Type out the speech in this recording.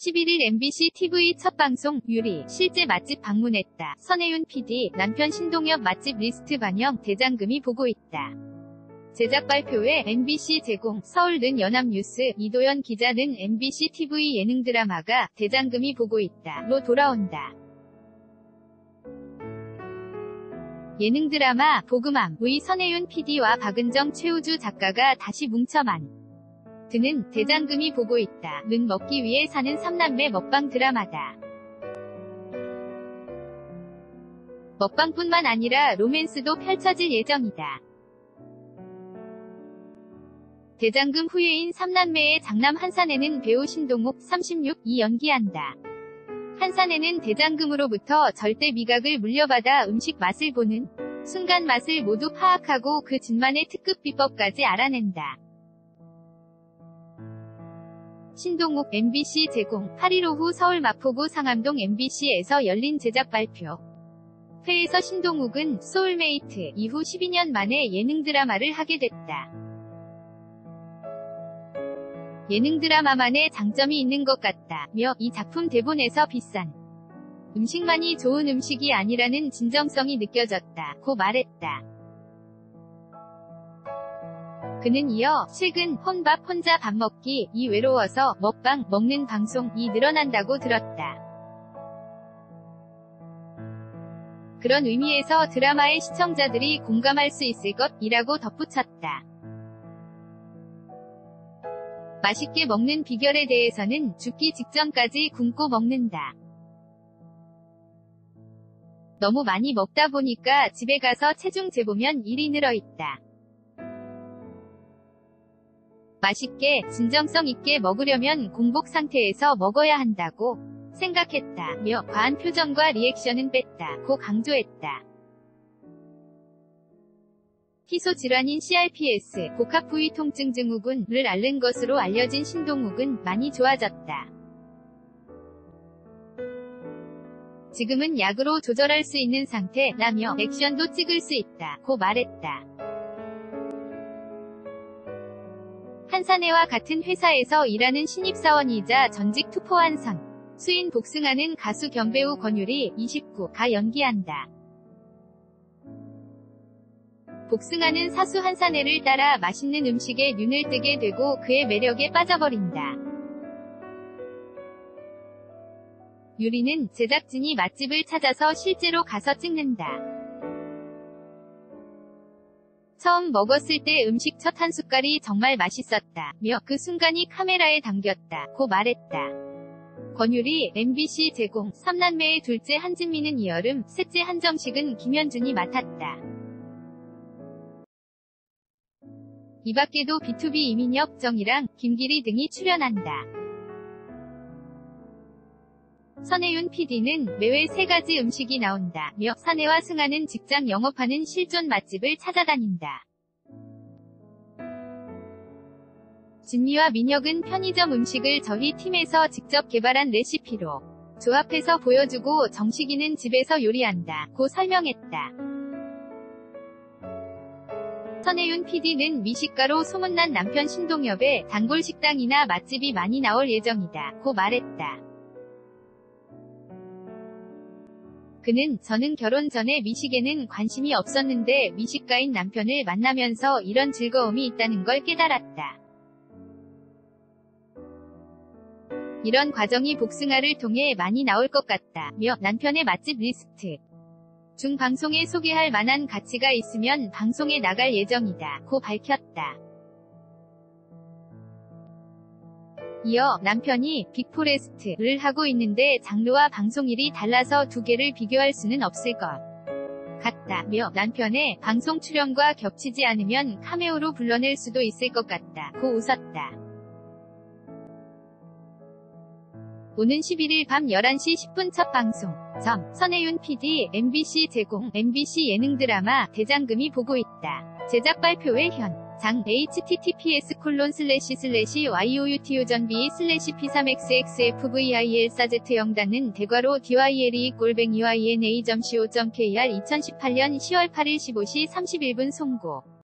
11일 MBC TV 첫 방송 유리 실제 맛집 방문했다. 선혜윤 PD 남편 신동엽 맛집 리스트 반영 대장금이 보고 있다. 제작 발표회 MBC 제공 서울는 연합뉴스 이도연 기자는 MBC TV 예능 드라마가 대장금이 보고 있다로 돌아온다. 예능 드라마 보그맘의 선혜윤 PD와 박은정 최우주 작가가 다시 뭉쳐만 드는 대장금이 보고 있다는 먹기 위해 사는 3남매 먹방 드라마다. 먹방뿐만 아니라 로맨스도 펼쳐질 예정이다. 대장금 후예인 3남매의 장남 한산에는 배우 신동욱 36이 연기한다. 한산에는 대장금으로부터 절대 미각을 물려받아 음식 맛을 보는 순간 맛을 모두 파악하고 그 진만의 특급 비법까지 알아낸다. 신동욱 MBC 제공 8일 오후 서울 마포구 상암동 MBC에서 열린 제작 발표 회에서 신동욱은 소울메이트 이후 12년 만에 예능 드라마를 하게 됐다. 예능 드라마만의 장점이 있는 것 같다며 이 작품 대본에서 비싼 음식만이 좋은 음식이 아니라는 진정성이 느껴졌다고 말했다. 그는 이어 최근 혼밥 혼자 밥 먹기 이 외로워서 먹방 먹는 방송이 늘어난다고 들었다. 그런 의미에서 드라마의 시청자들이 공감할 수 있을 것이라고 덧붙였다. 맛있게 먹는 비결에 대해서는 죽기 직전까지 굶고 먹는다. 너무 많이 먹다 보니까 집에 가서 체중 재보면 1이 늘어있다. 맛있게 진정성 있게 먹으려면 공복 상태에서 먹어야 한다고 생각했다며 과한 표정과 리액션은 뺐다고 강조했다. 희소 질환인 CRPS 복합 부위 통증 증후군을 앓는 것으로 알려진 신동욱은 많이 좋아졌다. 지금은 약으로 조절할 수 있는 상태라며 액션도 찍을 수 있다고 말했다. 한사내와 같은 회사에서 일하는 신입사원이자 전직 투포한선 수인 복승하는 가수 겸 배우 권유리 29가 연기한다. 복승하는 사수 한사내를 따라 맛있는 음식에 눈을 뜨게 되고 그의 매력에 빠져버린다. 유리는 제작진이 맛집을 찾아서 실제로 가서 찍는다. 처음 먹었을 때 음식 첫 한 숟갈이 정말 맛있었다며 그 순간이 카메라에 담겼다고 말했다. 권유리 MBC 제공 3남매의 둘째 한진미는 이여름, 셋째 한정식은 김현준이 맡았다. 이 밖에도 B2B 이민혁, 정이랑 김기리 등이 출연한다. 선혜윤 PD는 매회 3가지 음식이 나온다며 사내와 승하는 직장 영업하는 실존 맛집을 찾아다닌다. 진미와 민혁은 편의점 음식을 저희 팀에서 직접 개발한 레시피로 조합해서 보여주고 정식이는 집에서 요리한다고 설명했다. 선혜윤 PD는 미식가로 소문난 남편 신동엽의 단골 식당이나 맛집이 많이 나올 예정이다고 말했다. 그는 저는 결혼 전에 미식에는 관심이 없었는데 미식가인 남편을 만나면서 이런 즐거움이 있다는 걸 깨달았다. 이런 과정이 복승아를 통해 많이 나올 것 같다며 남편의 맛집 리스트 중 방송에 소개할 만한 가치가 있으면 방송에 나갈 예정이다고 밝혔다. 이어 남편이 빅포레스트를 하고 있는데 장르와 방송일이 달라서 두 개를 비교할 수는 없을 것 같다며 남편의 방송 출연과 겹치지 않으면 카메오로 불러낼 수도 있을 것 같다고 웃었다. 오는 11일 밤 11시 10분 첫 방송 선혜윤 PD MBC 제공 MBC 예능 드라마 대장금이 보고 있다. 제작 발표회 현 장 https://youtube.b/p3xxfvil4z0단은 대괄호 dyle@ gol뱅이yna.co.kr 2018년 10월 8일 15시 31분 송고